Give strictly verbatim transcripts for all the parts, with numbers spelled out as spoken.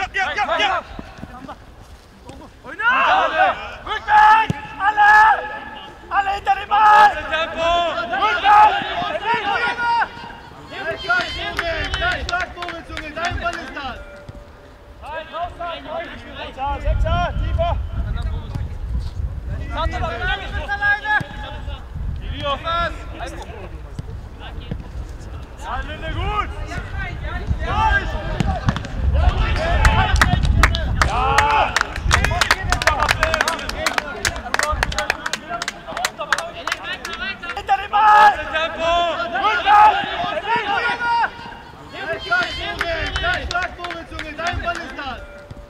ja, ja, ja! Rückwärts! Alle! Alle hinter dem Ball! Tempo! Rückwärts! Gleich stark, Moritz, Junge, dein Ball ist das! Sechser, Sechser, tiefer! Sandro, noch alleine! Ilios, was? Ja, Linde, gut! Ja! Hinter dem Ball! Tempo! Rückwärts! Gleich stark, Moritz, Junge, dein Ball ist das!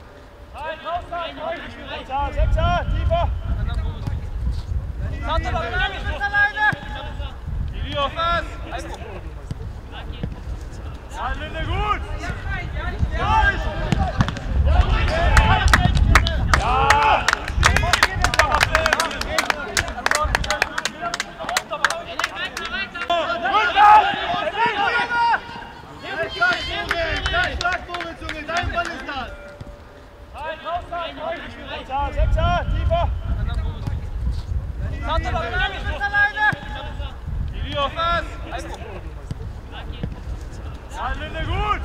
Sechser, Sechser, tiefer! Sandro, noch alleine! Ilios, was? Ja, Linde, gut! Ja! Gleich stark, Moritz, Junge, dein Ball ist das! Sechser, Sechser, tiefer! Sandro, noch alleine! Ilios, was? Ja, Linde, gut!